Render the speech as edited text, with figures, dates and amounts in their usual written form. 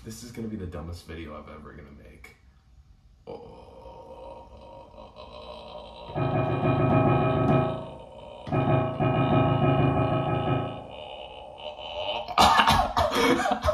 This is gonna be the dumbest video I'm ever gonna make. Oh.